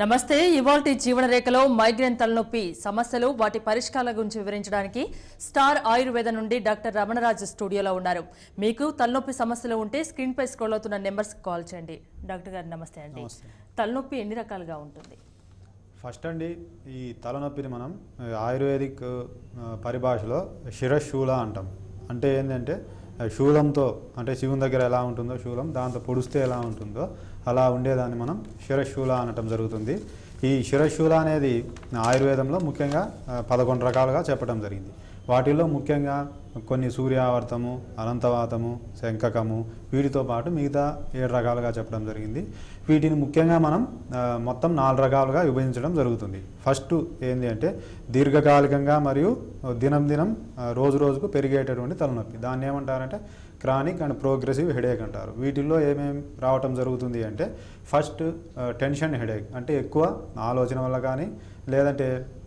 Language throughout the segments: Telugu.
నమస్తే. ఇవాల్టి జీవన రేఖలో మైగ్రేన్ తలనొప్పి సమస్యలు వాటి పరిష్కారాల గురించి వివరించడానికి స్టార్ ఆయుర్వేద నుండి డాక్టర్ రమణరాజు స్టూడియోలో ఉన్నారు. మీకు తలనొప్పి సమస్యలు ఉంటే స్క్రీన్ పై స్క్రోల్ అవుతున్న నెంబర్స్ కాల్ చేయండి. డాక్టర్ గారు నమస్తే అండి. తలనొప్పి ఎన్ని రకాలుగా ఉంటుంది? ఫస్ట్ అండి, ఈ తలనొప్పిని మనం ఆయుర్వేదిక్ పరిభాషలో శిరశూల అంటాం. అంటే ఏంటంటే శూలంతో, అంటే శివుని దగ్గర ఎలా ఉంటుందో శూలం, దాంతో పొడిస్తే ఎలా ఉంటుందో అలా ఉండేదాన్ని మనం శిరశూల అనటం జరుగుతుంది. ఈ శిరశూల అనేది ఆయుర్వేదంలో ముఖ్యంగా 11 రకాలుగా చెప్పడం జరిగింది. వాటిల్లో ముఖ్యంగా కొన్ని సూర్యావర్తము, అనంతవాతము, శంఖకము, వీటితో పాటు మిగతా 7 రకాలుగా చెప్పడం జరిగింది. వీటిని ముఖ్యంగా మనం మొత్తం 4 రకాలుగా విభజించడం జరుగుతుంది. ఫస్ట్ ఏంటి అంటే దీర్ఘకాలికంగా మరియు దినం రోజు రోజుకు పెరిగేటటువంటి తలనొప్పి. దాన్ని ఏమంటారంటే క్రానిక్ అండ్ ప్రోగ్రెసివ్ హెడేక్ అంటారు. వీటిల్లో ఏమేమి రావటం జరుగుతుంది అంటే ఫస్ట్ టెన్షన్ హెడేక్, అంటే ఎక్కువ ఆలోచన వల్ల కానీ లేదంటే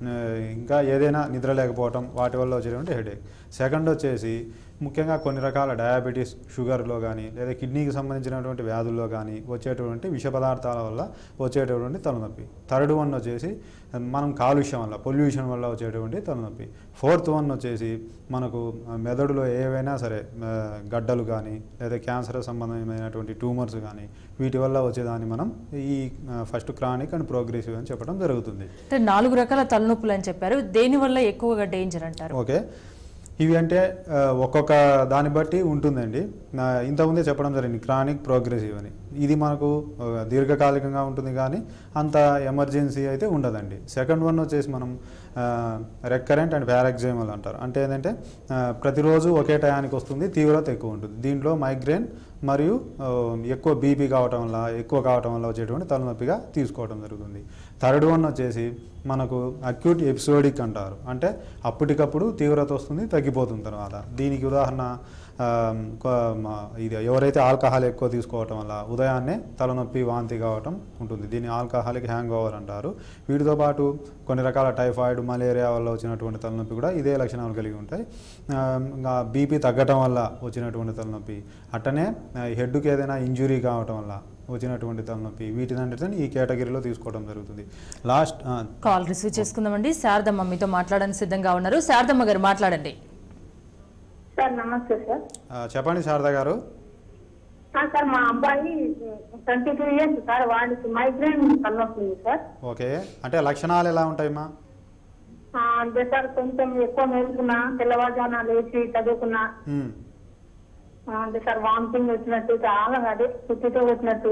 ఇంకా ఏదైనా నిద్ర లేకపోవటం వాటి వల్ల వచ్చేటువంటి హెడేక్. సెకండ్ వచ్చేసి ముఖ్యంగా కొన్ని రకాల డయాబెటీస్, షుగర్లో కానీ లేదా కిడ్నీకి సంబంధించినటువంటి వ్యాధుల్లో కానీ వచ్చేటువంటి విష పదార్థాల వల్ల వచ్చేటటువంటి తలనొప్పి. థర్డ్ వన్ వచ్చేసి మనం కాలుష్యం వల్ల, పొల్యూషన్ వల్ల వచ్చేటువంటి తలనొప్పి. ఫోర్త్ వన్ వచ్చేసి మనకు మెదడులో ఏవైనా సరే గడ్డలు కానీ లేదా క్యాన్సర్ సంబంధమైనటువంటి ట్యూమర్స్ కానీ వీటి వల్ల వచ్చేదాన్ని మనం ఈ ఫస్ట్ క్రానిక్ అండ్ ప్రోగ్రెసివ్ అని చెప్పడం జరుగుతుంది. 4 రకాల తలనొప్పులు అని చెప్పారు. దేనివల్ల ఎక్కువగా డేంజర్ అంటారు? ఓకే, ఇవి అంటే ఒక్కొక్క దాన్ని బట్టి ఉంటుందండి. ఇంతకుముందే చెప్పడం జరిగింది క్రానిక్ ప్రోగ్రెసివ్ అని. ఇది మనకు దీర్ఘకాలికంగా ఉంటుంది కానీ అంత ఎమర్జెన్సీ అయితే ఉండదండి. సెకండ్ వన్ వచ్చేసి మనం రెక్కరెంట్ అండ్ ప్యారాక్సిమల్ అంటారు. అంటే ఏంటంటే ప్రతిరోజు ఒకే టయానికి వస్తుంది, తీవ్రత ఎక్కువ ఉంటుంది. దీంట్లో మైగ్రేన్ మరియు ఎక్కువ బీపీ కావటం వల్ల, ఎక్కువ కావటం వల్ల వచ్చేటువంటి తలనొప్పిగా తీసుకోవడం జరుగుతుంది. థర్డ్ వన్ వచ్చేసి మనకు అక్యూట్ ఎపిసోడిక్ అంటారు. అంటే అప్పటికప్పుడు తీవ్రత వస్తుంది, తగ్గిపోతుంది తర్వాత. దీనికి ఉదాహరణ ఇది ఎవరైతే ఆల్కహాల్ ఎక్కువ తీసుకోవటం వల్ల ఉదయాన్నే తలనొప్పి, వాంతి కావటం ఉంటుంది. దీన్ని ఆల్కహాలిక్ హ్యాంగ్ ఓవర్ అంటారు. వీటితో పాటు కొన్ని రకాల టైఫాయిడ్, మలేరియా వల్ల వచ్చినటువంటి తలనొప్పి కూడా ఇదే లక్షణాలు కలిగి ఉంటాయి. ఇంకా బీపీ తగ్గటం వల్ల వచ్చినటువంటి తలనొప్పి, అట్టనే హెడ్కి ఏదైనా ఇంజురీ కావటం వల్ల వచ్చినటువంటి తలనొప్పి, వీటినంటే ఈ కేటగిరీలో తీసుకోవడం జరుగుతుంది. లాస్ట్ కాల్ రిసీవ్ చేసుకుందామండి. శారదమ్మ మీతో మాట్లాడడానికి సిద్ధంగా ఉన్నారు. శారదమ్మ గారు మాట్లాడండి. సార్ నమస్తే సార్. చెప్పండి శారద గారు. సార్ మా అబ్బాయి 22 years సార్, వాడికి మైగ్రేన్ తలనొప్పి సార్. ఓకే, అంటే లక్షణాలు ఎలా ఉంటాయమ్మా? అంటే సార్ కొంచెం ఎక్కువ మేలుకున్నా, తెల్లవారుజామున లేచి చదువుకున్నా, అంటే సార్ వామిటింగ్ వచ్చినట్టు, చాలా అదే కుర్చీతో వచ్చినట్టు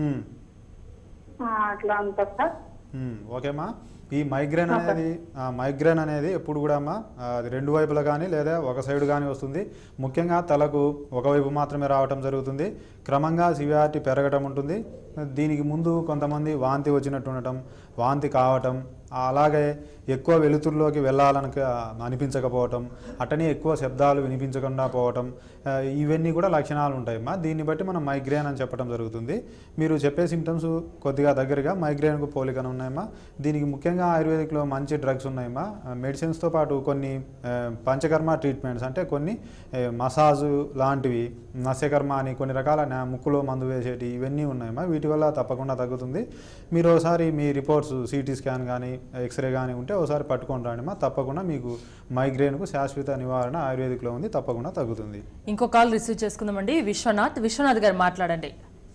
అట్లా ఉంటుంది సార్. ఓకేమ్మా, ఈ మైగ్రేన్ అనేది ఎప్పుడు కూడా అమ్మా అది 2 వైపులా కానీ లేదా ఒక సైడ్ కానీ వస్తుంది. ముఖ్యంగా తలకు ఒకవైపు మాత్రమే రావటం జరుగుతుంది. క్రమంగా సివియారిటీ పెరగటం ఉంటుంది. దీనికి ముందు కొంతమంది వాంతి వచ్చినట్టు ఉండటం, వాంతి కావటం, అలాగే ఎక్కువ వెలుతురులోకి వెళ్ళాలని అనిపించకపోవటం, అట్టనే ఎక్కువ శబ్దాలు వినిపించకుండా పోవటం, ఇవన్నీ కూడా లక్షణాలు ఉంటాయమ్మా. దీన్ని బట్టి మనం మైగ్రేన్ అని చెప్పడం జరుగుతుంది. మీరు చెప్పే సిమ్టమ్స్ కొద్దిగా దగ్గరగా మైగ్రేన్కు పోలికను ఉన్నాయమ్మా. దీనికి ముఖ్యంగా ఆయుర్వేదిక్లో మంచి డ్రగ్స్ ఉన్నాయమ్మా. మెడిసిన్స్తో పాటు కొన్ని పంచకర్మ ట్రీట్మెంట్స్, అంటే కొన్ని మసాజు లాంటివి, నస్యకర్మ అని కొన్ని రకాల ముక్కులో మందు వేసేటి, ఇవన్నీ ఉన్నాయమ్మా. వీటి వల్ల తప్పకుండా తగ్గుతుంది. మీరు ఒకసారి మీ రిపోర్ట్స్ సిటీ స్కాన్ కానీ ఎక్స్రే కానీ ఉంటే ఒకసారి పట్టుకొని రాండిమా. తప్పకుండా మీకు మైగ్రేన్కు శాశ్వత నివారణ ఆయుర్వేదిక్లో ఉంది, తప్పకుండా తగ్గుతుంది. ఇంకో కాల్ రిసీవ్ చేసుకుందామండి. విశ్వనాథ్ గారు మాట్లాడండి.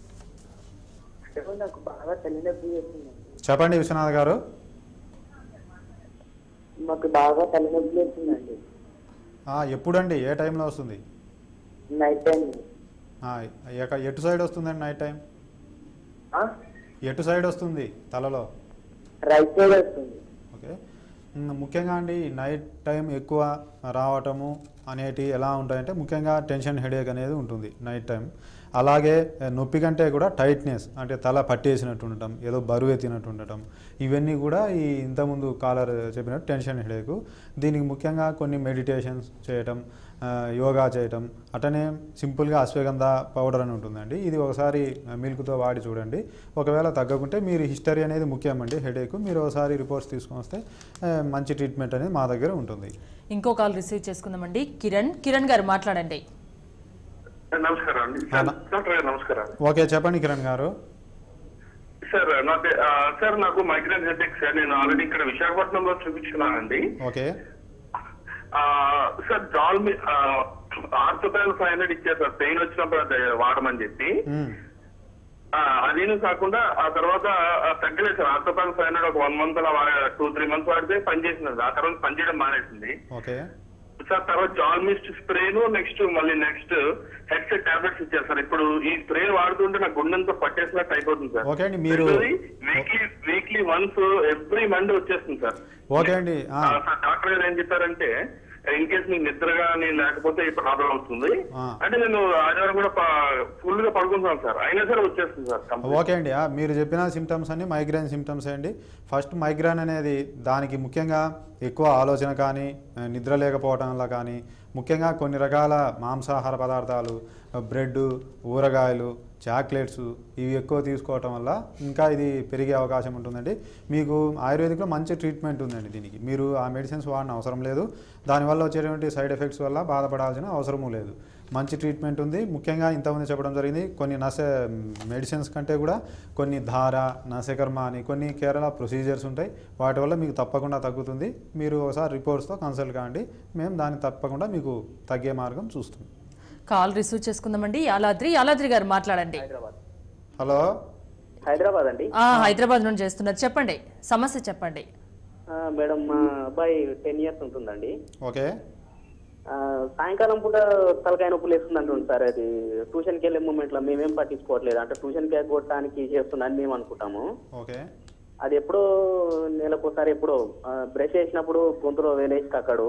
చెప్పండి విశ్వనాథ్ గారు. మాకు బాగా తలనొప్పి వస్తుందండి. ఎప్పుడండి, ఏ టైంలో వస్తుంది? Night time. ఎటు సైడ్ వస్తుందండి నైట్ టైం? ఎటు సైడ్ వస్తుంది తలలో? రైట్ సైడ్ వస్తుంది. ఓకే, ముఖ్యంగా అండి నైట్ టైం ఎక్కువ రావటము అనేటి ఎలా ఉంటాయంటే ముఖ్యంగా టెన్షన్ హెడేక్ అనేది ఉంటుంది నైట్ టైం. అలాగే నొప్పి కంటే కూడా టైట్నెస్, అంటే తల పట్టేసినట్టు ఉండటం, ఏదో బరువు ఎత్తినట్టు ఉండటం, ఇవన్నీ కూడా ఈ ఇంతకుముందు కాలర్ చెప్పినట్టు టెన్షన్ హెడేక్. దీనికి ముఖ్యంగా కొన్ని మెడిటేషన్స్ చేయటం, యోగా చేయటం, అటనే సింపుల్గా అశ్వగంధ పౌడర్ అని ఉంటుందండి. ఇది ఒకసారి మిల్క్తో వాడి చూడండి. ఒకవేళ తగ్గకుంటే మీరు హిస్టరీ అనేది ముఖ్యమండి హెడేక్. మీరు ఒకసారి రిపోర్ట్స్ తీసుకొని వస్తే మంచి ట్రీట్మెంట్ అనేది మా దగ్గర ఉంటుంది. ఇంకో కాల్ రిసీవ్ చేసుకుందామండి. కిరణ్ గారు మాట్లాడండి. నమస్కారం అండి. నమస్కారం. ఓకే, చెప్పండి కిరణ్ గారు. సార్ సార్ నాకు మైగ్రేన్ హెడేక్ సార్. నేను ఆల్రెడీ ఇక్కడ విశాఖపట్నంలో చూపించుకున్నానండి. ఓకే సార్ జాల్మి ఆర్థోపాల్ 500 ఇచ్చారు సార్, పెయిన్ వచ్చినప్పుడు అది వాడమని చెప్పి. అదేను కాకుండా ఆ తర్వాత తగ్గలేదు సార్. ఆర్థోపాల్ 500 ఒక 1 month అలా 2-3 months వాడితే పనిచేసింది. ఆ తర్వాత పనిచేయడం మానేసింది సార్. తర్వాత జాల్మిస్ట్ స్ప్రేను నెక్స్ట్ హెడ్సెట్ టాబ్లెట్స్ ఇచ్చారు సార్. ఇప్పుడు ఈ స్ప్రే వాడుతుంటే నాకు గుండెంతో పట్టేసినట్టు అయిపోతుంది సార్. ఓకే అండి, మీరు వీక్లీ వన్స్ ఎవ్రీ మండే వచ్చేస్తుంది సార్. ఓకే అండి. డాక్టర్ గారు ఏం చెప్పారంటే ఇన్ కేస్ నీకు నిద్ర కానీ లేకపోతే ఈ ప్రాబ్లం అవుతుంది అంటే నేను ఆదివారం కూడా ఫుల్ గా పడుకుంటాను సార్, అయినా సరే వచ్చేస్తుంది సార్. ఓకే అండి, మీరు చెప్పిన సిమ్టమ్స్ అన్ని మైగ్రేన్ సిమ్టమ్స్ అండి. ఫస్ట్ మైగ్రేన్ అనేది దానికి ముఖ్యంగా ఎక్కువ ఆలోచన కానీ నిద్ర లేకపోవడం వల్ల కానీ, ముఖ్యంగా కొన్ని రకాల మాంసాహార పదార్థాలు, బ్రెడ్, ఊరగాయలు, చాక్లెట్స్ ఇవి ఎక్కువ తీసుకోవటం వల్ల ఇంకా ఇది పెరిగే అవకాశం ఉంటుందండి. మీకు ఆయుర్వేదిక్లో మంచి ట్రీట్మెంట్ ఉందండి దీనికి. మీరు ఆ మెడిసిన్స్ వాడిన అవసరం లేదు. దానివల్ల వచ్చేటువంటి సైడ్ ఎఫెక్ట్స్ వల్ల బాధపడాల్సిన అవసరము లేదు. మంచి ట్రీట్మెంట్ ఉంది. ముఖ్యంగా ఇంతమంది చెప్పడం జరిగింది, కొన్ని మెడిసిన్స్ కంటే కూడా కొన్ని ధార, నశకర్మ అని కొన్ని కేరళ ప్రొసీజర్స్ ఉంటాయి. వాటి వల్ల మీకు తప్పకుండా తగ్గుతుంది. మీరు ఒకసారి రిపోర్ట్స్తో కన్సల్ట్ కాండి, మేము దాన్ని తప్పకుండా మీకు తగ్గే మార్గం చూస్తాం. కాల్ రిసీవ్ చేసుకుందామండి. యాలాద్రి గారు మాట్లాడండి. హలో, హైదరాబాద్ అండి. హైదరాబాద్ నుండి చేస్తున్నారు, చెప్పండి సమస్య చెప్పండి. మేడం మా అబ్బాయి 10 years ఉంటుందండి. ఓకే. సాయంకాలం పూట తలకాయ నొప్పులు వేస్తుంది అంటుంది సార్. అది ట్యూషన్కి వెళ్ళే మూమెంట్ లో మేమేం పట్టించుకోవట్లేదు, అంటే ట్యూషన్కి ఎగ్గొట్టడానికి చేస్తుందని మేము అనుకుంటాము. ఓకే. అది ఎప్పుడో నెలకోసారి ఎప్పుడో బ్రష్ చేసినప్పుడు గొంతులో వేలేసి కక్కడు.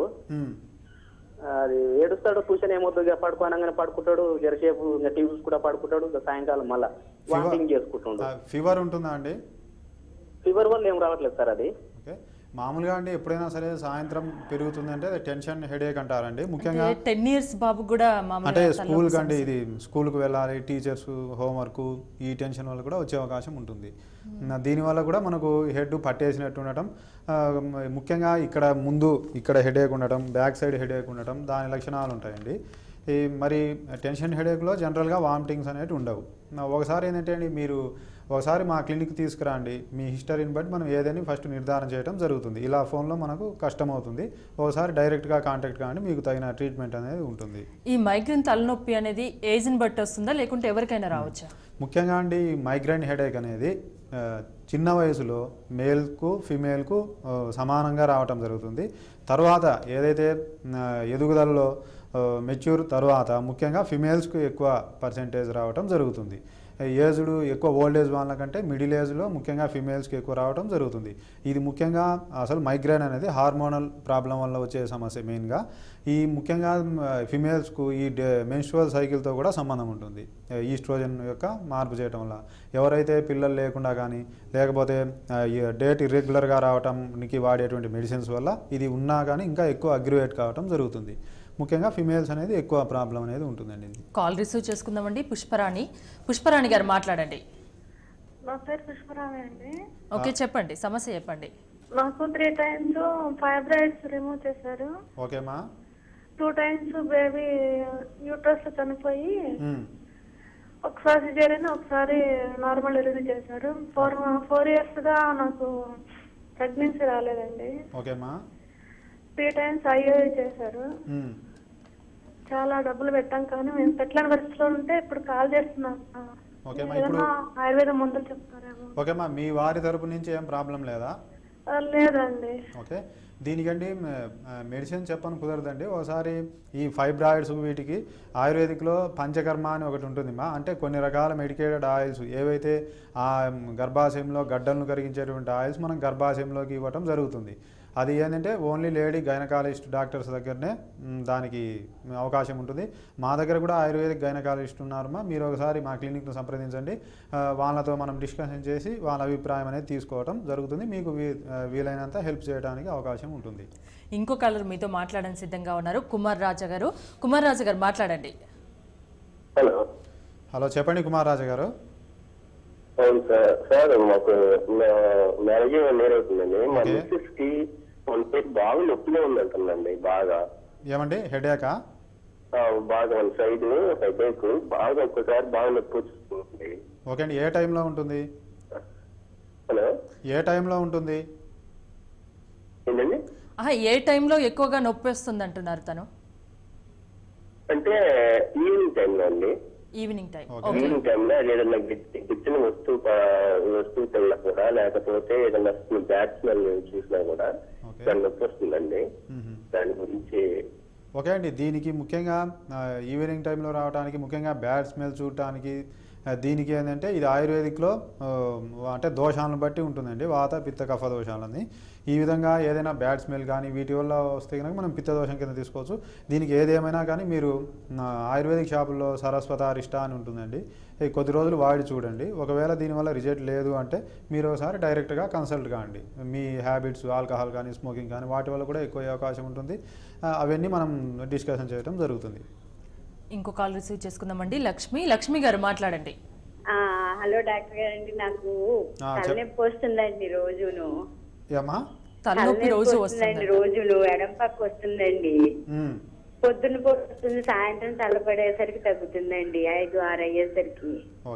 అది ఏడుస్తాడు. ట్యూషన్ ఏమవుతుంది, పడుకోనగానే పడుకుంటాడు, జరసేపు టీవీస్ కూడా పడుకుంటాడు. సాయంకాలం మళ్ళా వామిటింగ్ చేసుకుంటాడు. ఫీవర్ ఉంటుందా అండి? ఫీవర్ వల్ల ఏం రావట్లేదు సార్. అది ఓకే. మామూలుగా అండి ఎప్పుడైనా సరే సాయంత్రం పెరుగుతుందంటే టెన్షన్ హెడేక్ అంటారండి. ముఖ్యంగా 10 years బాబు కూడా అంటే స్కూల్ కండి, ఇది స్కూల్కి వెళ్ళాలి, టీచర్స్ హోంవర్క్, ఈ టెన్షన్ వల్ల కూడా వచ్చే అవకాశం ఉంటుంది. దీనివల్ల కూడా మనకు హెడ్ పట్టేసినట్టు ఉండటం, ముఖ్యంగా ఇక్కడ హెడేక్ ఉండటం, బ్యాక్ సైడ్ హెడేక్ ఉండటం, దాని లక్షణాలు ఉంటాయండి. మరి టెన్షన్ హెడేక్లో జనరల్గా వామిటింగ్స్ అనేవి ఉండవు. ఒకసారి ఏంటంటే అండి, మీరు ఒకసారి మా క్లినిక్ తీసుకురండి, మీ హిస్టరీని బట్టి మనం ఏదైనా ఫస్ట్ నిర్ధారణ చేయడం జరుగుతుంది. ఇలా ఫోన్లో మనకు కష్టమవుతుంది. ఒకసారి డైరెక్ట్గా కాంటాక్ట్ కాండి, మీకు తగిన ట్రీట్మెంట్ అనేది ఉంటుంది. ఈ మైగ్రేన్ తలనొప్పి అనేది ఏజ్ని బట్టి వస్తుందా లేకుంటే ఎవరికైనా రావచ్చా? ముఖ్యంగా అండి మైగ్రేన్ హెడేక్ అనేది చిన్న వయసులో మేల్కు ఫీమేల్కు సమానంగా రావటం జరుగుతుంది. తర్వాత ఏదైతే ఎదుగుదలలో మెచ్యూర్ తర్వాత ముఖ్యంగా ఫిమేల్స్కు ఎక్కువ పర్సెంటేజ్ రావటం జరుగుతుంది. ఏజ్డ్ ఎక్కువ ఓల్డ్ ఏజ్ వాళ్ళ కంటే మిడిల్ ఏజ్లో ముఖ్యంగా ఫిమేల్స్కి ఎక్కువ రావడం జరుగుతుంది. ఇది ముఖ్యంగా అసలు మైగ్రేన్ అనేది హార్మోనల్ ప్రాబ్లం వల్ల వచ్చే సమస్య మెయిన్గా. ఈ ముఖ్యంగా ఫిమేల్స్కు ఈ మెన్స్ట్రువల్ సైకిల్తో కూడా సంబంధం ఉంటుంది. ఈస్ట్రోజన్ యొక్క మార్పు చేయడం వల్ల ఎవరైతే పిల్లలు లేకుండా కానీ లేకపోతే డేట్ ఇర్రెగ్యులర్గా రావటానికి వాడేటువంటి మెడిసిన్స్ వల్ల ఇది ఉన్నా కానీ ఇంకా ఎక్కువ అగ్రివేట్ కావడం జరుగుతుంది. ముఖ్యంగా ఫిమేల్స్ అనేది ఎక్కువ ప్రాబ్లం అనేది ఉంటుందండి. కాల్ రిసీవ్ చేసుకుందామండి. పుష్పరాణి గారు మాట్లాడండి. నా పేరు పుష్పరాణి అండి. ఓకే, చెప్పండి సమస్య చెప్పండి. నాకు 3 times ఫైబ్రాయిడ్స్ రిమూవ్ చేశారు. ఓకేమా. 2 times బేబీ యూట్రస్ లో చనిపోయి ఒకసారి సిజేరియన్ ఒకసారి నార్మల్ డెలివరీ చేశారు. 4 years గా నాకు ప్రెగ్నెన్సీ రాలేదండి. ఓకేమా. 3 times IUI చేశారు. చాలా డబ్బులు పెట్టాం కానీ మేము పెట్టలేని పరిస్థితిలో ఉంటే ఇప్పుడు కాల్ చేస్తున్నాం. ఆయుర్వేద మందులు చెప్తారేమో. ఓకేమా, మీ వారి తరపు నుంచి ఏం ప్రాబ్లం లేదా? లేదండి. ఓకే, దీనికండి మెడిసిన్ చెప్పని కుదరదండి. ఒకసారి ఈ ఫైబ్రాయిడ్స్ వీటికి ఆయుర్వేదిక్లో పంచకర్మ అని ఒకటి ఉంటుంది మా, అంటే కొన్ని రకాల మెడికేటెడ్ ఆయిల్స్ ఏవైతే ఆ గర్భాశయంలో గడ్డలను కరిగించేటువంటి ఆయిల్స్ మనం గర్భాశయంలోకి ఇవ్వటం జరుగుతుంది. అది ఏంటంటే ఓన్లీ లేడీ గైనకాలజిస్ట్ డాక్టర్స్ దగ్గరనే దానికి అవకాశం ఉంటుంది. మా దగ్గర కూడా ఆయుర్వేదిక్ గైనకాలజిస్ట్ ఉన్నారమ్మా. మీరు ఒకసారి మా క్లినిక్ను సంప్రదించండి. వాళ్ళతో మనం డిస్కషన్ చేసి వాళ్ళ అభిప్రాయం అనేది తీసుకోవడం జరుగుతుంది. మీకు వీలైనంత హెల్ప్ చేయడానికి అవకాశం ఉంటుంది. ఇంకో కాలర్ మీతో మాట్లాడడానికి సిద్ధంగా ఉన్నారు, కుమార్ రాజా గారు. కుమార్ రాజా గారు మాట్లాడండి. హలో, చెప్పండి కుమార్ రాజా గారు. సార్ మాకు మ్యారేజ్ లేట్ అవుతుందండి. మా మిస్సెస్ కి బాగా నొప్పిగా ఉందంటుందండి. బాగా ఏమండి హెడేకా? బాగా వన్ సైడ్ హెడేక్ బాగా ఒక్కసారి బాగా నొప్పి వస్తుంది. ఓకే అండి, ఏ టైంలో ఉంటుంది? హలో, ఏ టైంలో ఉంటుంది? ఏంటండి? ఏ టైంలో ఎక్కువగా నొప్పి వస్తుంది అంటున్నారు తను? అంటే ఈవినింగ్ టైంలో అండి. Evening time. ఈవినింగ్ టైంలో ఏదైనా గిచ్చిన వస్తువు తిన్నా కూడా, లేకపోతే ఏదైనా బ్యాడ్ స్మెల్ చూసినా కూడా దాని నొప్పి వస్తుందండి. దాని గురించి ఓకే అండి. దీనికి ముఖ్యంగా ఈవినింగ్ టైంలో రావడానికి ముఖ్యంగా బ్యాడ్ స్మెల్ చూడటానికి దీనికి ఏంటంటే ఇది ఆయుర్వేదిక్లో అంటే దోషాలను బట్టి ఉంటుందండి. వాత పిత్త కఫ దోషాలని ఈ విధంగా ఏదైనా బ్యాడ్ స్మెల్ కానీ వీటి వల్ల వస్తే కనుక మనం పిత్త దోషం కింద తీసుకోవచ్చు. దీనికి ఏదేమైనా కానీ మీరు ఆయుర్వేదిక్ షాపుల్లో సరస్వత అరిష్ట అని ఉంటుందండి. కొద్ది రోజులు వాడి చూడండి. ఒకవేళ దీనివల్ల రిజల్ట్ లేదు అంటే మీరు ఒకసారి డైరెక్ట్గా కన్సల్ట్ కాండి. మీ హ్యాబిట్స్ ఆల్కహాల్ కానీ స్మోకింగ్ కానీ వాటి వల్ల కూడా ఎక్కువ అవకాశం ఉంటుంది. అవన్నీ మనం డిస్కషన్ చేయడం జరుగుతుంది. ఇంకో కాల్ రిసీవ్ చేసుకుందామండి. లక్ష్మి గారు మాట్లాడండి. హలో డాక్టర్ గారండి, నాకు తలనొప్పి వస్తుందండి రోజును. తలనొప్పి రోజు వస్తుందండి, రోజులు ఎడం పక్క వస్తుందండి. పొద్దున్న వస్తుంది, సాయంత్రం చల్లబడేసరికి తగ్గుతుందండి. 5-6 అయ్యేసరికి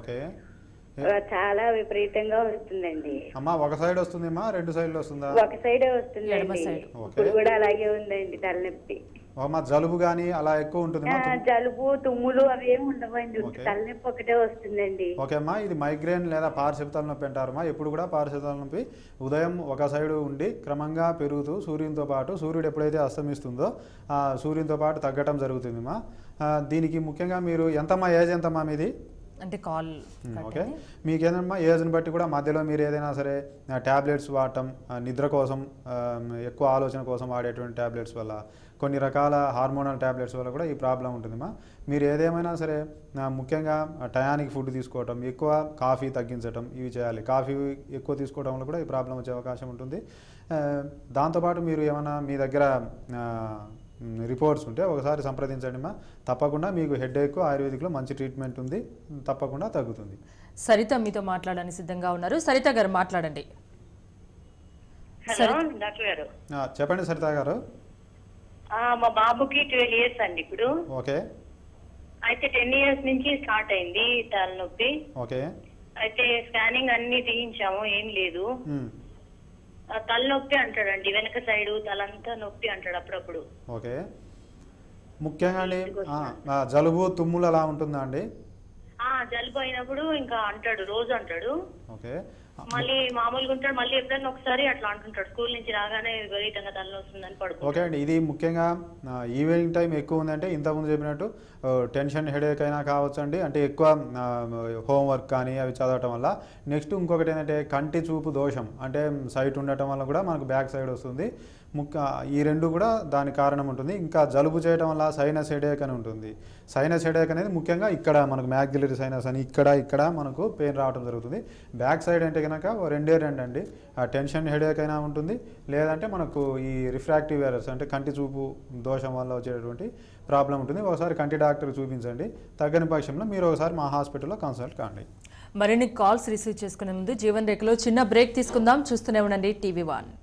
చాలా విపరీతంగా వస్తుందండి. అమ్మా ఒక సైడ్ వస్తుందమ్మా, రెండు సైడ్లు వస్తుందా? ఒక సైడే వస్తుందండి. ఇప్పుడు కూడా అలాగే ఉందండి తలనొప్పి. జలుబు గానీ అలా ఎక్కువ ఉంటుంది? జలుబు తుమ్ములు అవి ఏమి ఉండవండి, తలనొప్పి ఒకటే వస్తుందండి. ఓకే అమ్మా, ఇది మైగ్రేన్ లేదా పార్శ్వ తలనొప్పి అంటారమ్మా. ఎప్పుడు కూడా పార్శ్వ తలనొప్పి ఉదయం ఒక సైడు ఉండి క్రమంగా పెరుగుతూ సూర్యునితో పాటు, సూర్యుడు ఎప్పుడైతే అస్తమిస్తుందో ఆ సూర్యునితో పాటు తగ్గటం జరుగుతుందమ్మా. దీనికి ముఖ్యంగా మీరు ఎంతమ్మా, ఏజ్ ఎంతమ్మా మీది? అంటే కాల్ ఓకే, మీకేదమ్మా ఏజ్ని బట్టి కూడా మధ్యలో మీరు ఏదైనా సరే ట్యాబ్లెట్స్ వాడటం, నిద్ర కోసం ఎక్కువ ఆలోచన కోసం వాడేటువంటి ట్యాబ్లెట్స్ వల్ల, కొన్ని రకాల హార్మోనల్ ట్యాబ్లెట్స్ వల్ల కూడా ఈ ప్రాబ్లం ఉంటుందమ్మా. మీరు ఏదేమైనా సరే ముఖ్యంగా టయానికి ఫుడ్ తీసుకోవటం, ఎక్కువ కాఫీ తగ్గించటం, ఇవి చేయాలి. కాఫీ ఎక్కువ తీసుకోవడం వల్ల కూడా ఈ ప్రాబ్లం వచ్చే అవకాశం ఉంటుంది. దాంతోపాటు మీరు ఏమైనా మీ దగ్గర రిపోర్ట్స్ ఉంటే ఒకసారి సంప్రదించండి మా. తప్పకుండా మీకు హెడేక్ ఆయుర్వేదిక్లో మంచి ట్రీట్మెంట్ ఉంది, తప్పకుండా తగ్గుతుంది. సరిత మీతో మాట్లాడడానికి సిద్ధంగా ఉన్నారు. సరిత గారు మాట్లాడండి. చెప్పండి సరిత గారు. మా బాబుకి 12 years అండి ఇప్పుడు. ఓకే, అయితే 10 years నుంచి స్టార్ట్ అయింది తలనొప్పి. ఓకే, అయితే స్కానింగ్ అన్ని తీయించాము, ఏం లేదు. తలనొప్పి అంటాడండి, వెనక సైడ్ తలంతా నొప్పి అంటాడు అప్పుడప్పుడు. ఓకే, ముఖ్యంగా అండి జలుబు తుమ్ములు అలా ఉంటుందా అండి? జలుబు అయినప్పుడు ఇంకా అంటాడు, రోజు అంటాడు. ఓకే, మళ్ళీ మామూలుగా ఉంటాడు, మళ్ళీ ఎప్పుడైనా ఒకసారి అట్లా అంటుంటాడు. స్కూల్ నుంచి రాగానే విపరీతంగా తలనొస్తుందని పడుకో. ఓకే అండి, ఇది ముఖ్యంగా ఈవినింగ్ టైం ఎక్కువ ఉందంటే ఇంతకుముందు చెప్పినట్టు టెన్షన్ హెడేక్ అయినా కావచ్చు అండి. అంటే ఎక్కువ హోంవర్క్ కానీ అవి చదవటం వల్ల. నెక్స్ట్ ఇంకొకటి ఏంటంటే కంటి చూపు దోషం, అంటే సైట్ ఉండటం వల్ల కూడా మనకు బ్యాక్ సైడ్ వస్తుంది. ఈ రెండు కూడా దానికి కారణం ఉంటుంది. ఇంకా జలుబు చేయడం వల్ల సైనస్ హెడేక్ అని ఉంటుంది. సైనస్ హెడేక్ అనేది ముఖ్యంగా ఇక్కడ మనకు మ్యాగ్జిలరీ సైనస్ అని ఇక్కడ మనకు పెయిన్ రావడం జరుగుతుంది. బ్యాక్ సైడ్ అంటే కనుక రెండే అండి, ఆ టెన్షన్ హెడేక్ అయినా ఉంటుంది, లేదంటే మనకు ఈ రిఫ్రాక్టివ్ ఎర్రర్స్ అంటే కంటి చూపు దోషం వల్ల వచ్చేటటువంటి ప్రాబ్లం ఉంటుంది. ఒకసారి కంటి డాక్టర్ చూపించండి. తగ్గని పక్షంలో మీరు ఒకసారి మా హాస్పిటల్లో కన్సల్ట్ కాండి. మరిన్ని కాల్స్ రిసీవ్ చేసుకునే ముందు జీవన్ రేఖలో చిన్న బ్రేక్ తీసుకుందాం. చూస్తూనే ఉండండి TV1.